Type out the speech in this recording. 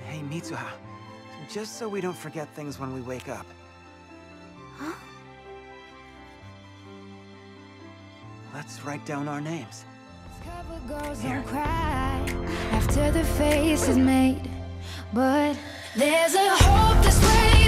Hey, Mitsuha. Just so we don't forget things when we wake up. Huh? Let's write down our names. Cover girls Here. don't cry after the face is made, but there's a hope that's waiting.